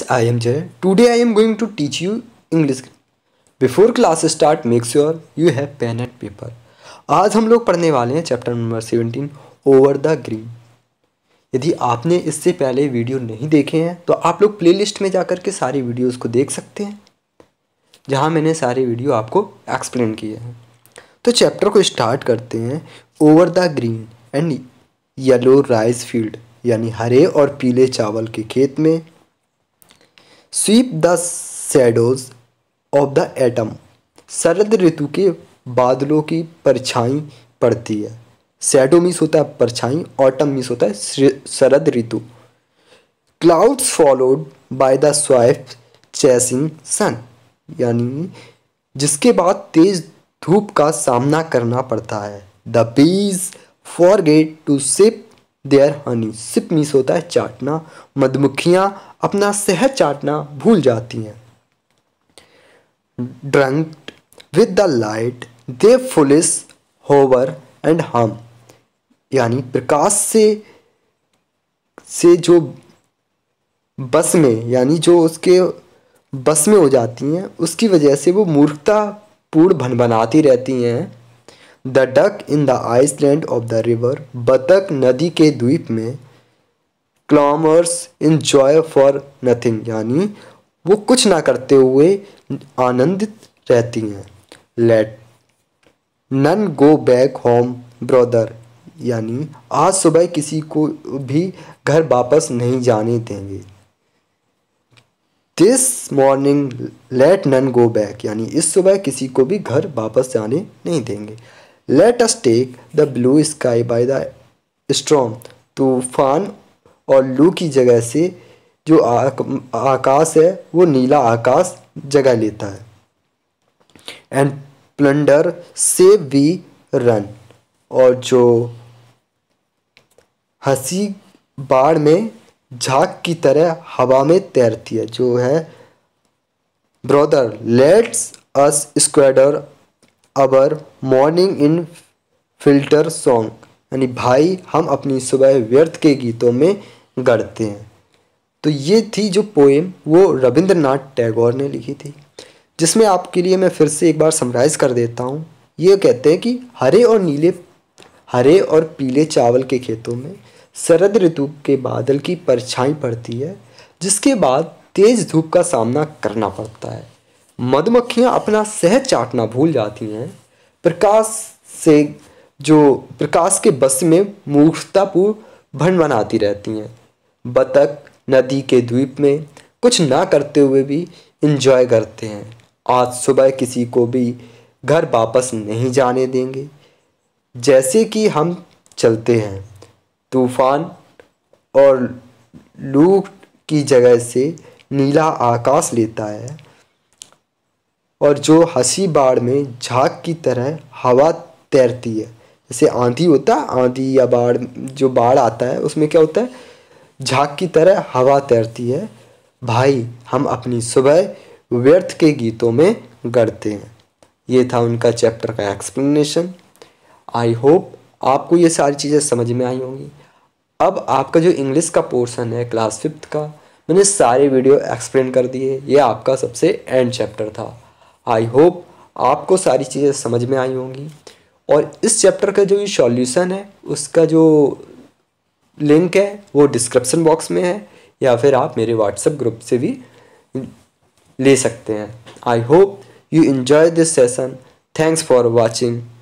I am Jay. Today I am going to teach you English. Before class start, make sure you have pen and paper. आज हम लोग पढ़ने वाले हैं chapter number 17 over the green. यदि आपने इससे पहले वीडियो नहीं देखे हैं तो आप लोग प्लेलिस्ट में जाकर के सारी वीडियोस को देख सकते हैं, जहां मैंने सारे वीडियो आपको एक्सप्लेन किए हैं। तो चैप्टर को स्टार्ट करते हैं। Over the green and yellow rice field, यानी हरे और पीले चावल के खेत में। Sweep the shadows of the autumn, शरद ऋतु के बादलों की परछाई पड़ती है। शैडो मीन्स होता है परछाई, ऑटम मीन्स होता है शरद ऋतु। Clouds followed by the swift chasing sun, यानी जिसके बाद तेज धूप का सामना करना पड़ता है। The bees forget to sip their honey, sip means होता है चाटना। मधुमक्खियां अपना शहद चाटना भूल जाती हैं। Drunked with the light they foolish hover and hum, यानी प्रकाश से जो बस में, यानी जो उसके बस में हो जाती हैं, उसकी वजह से वो मूर्खतापूर्ण भनभनाती रहती हैं। The duck in the island of the river, बतख नदी के द्वीप में। Clamours in joy for nothing, यानी वो कुछ ना करते हुए आनंदित रहती हैं। Let none go back home brother, यानी आज सुबह किसी को भी घर वापस नहीं जाने देंगे। This morning let none go back, यानी इस सुबह किसी को भी घर वापस जाने नहीं देंगे। Let us take the blue sky by the storm, तूफान और लू की जगह से जो आकाश है वो नीला आकाश जगह लेता है। एंड प्लंडर से वी रन, और जो हंसी बाढ़ में झाग की तरह हवा में तैरती है, जो है brother let's us squander our morning in filter song, यानी भाई हम अपनी सुबह व्यर्थ के गीतों में गढ़ते हैं। तो ये थी जो पोएम वो रविंद्रनाथ टैगोर ने लिखी थी, जिसमें आपके लिए मैं फिर से एक बार समराइज कर देता हूँ। ये कहते हैं कि हरे और पीले चावल के खेतों में शरद ऋतु के बादल की परछाई पड़ती है, जिसके बाद तेज धूप का सामना करना पड़ता है। मधुमक्खियाँ अपना शहद चाटना भूल जाती हैं। प्रकाश के बस में मूर्खतापूर्ण भनभनाती रहती हैं। बतख नदी के द्वीप में कुछ ना करते हुए भी इंजॉय करते हैं। आज सुबह किसी को भी घर वापस नहीं जाने देंगे। जैसे कि हम चलते हैं, तूफान और लू की जगह से नीला आकाश लेता है, और जो हंसी बाढ़ में झाग की तरह हवा तैरती है। जैसे आंधी होता है, आंधी या बाढ़, जो बाढ़ आता है उसमें क्या होता है, झाग की तरह हवा तैरती है। भाई हम अपनी सुबह व्यर्थ के गीतों में गढ़ते हैं। ये था उनका चैप्टर का एक्सप्लेनेशन। आई होप आपको ये सारी चीज़ें समझ में आई होंगी। अब आपका जो इंग्लिश का पोर्शन है क्लास 5th का, मैंने सारे वीडियो एक्सप्लेन कर दिए। ये आपका सबसे एंड चैप्टर था। आई होप आपको सारी चीज़ें समझ में आई होंगी। और इस चैप्टर का जो ये सॉल्यूशन है, उसका जो लिंक है वो डिस्क्रिप्शन बॉक्स में है, या फिर आप मेरे व्हाट्सएप ग्रुप से भी ले सकते हैं। I hope you enjoy this session. Thanks for watching.